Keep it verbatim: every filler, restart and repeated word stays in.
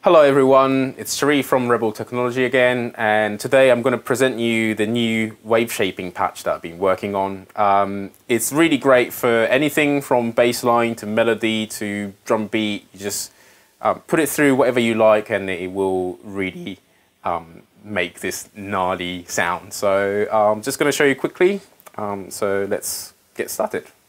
Hello everyone, it's Cherif from Rebel Technology again, and today I'm going to present you the new wave shaping patch that I've been working on. Um, it's really great for anything from bass line to melody to drum beat. You just um, put it through whatever you like and it will really um, make this gnarly sound. So I'm um, just going to show you quickly, um, so let's get started.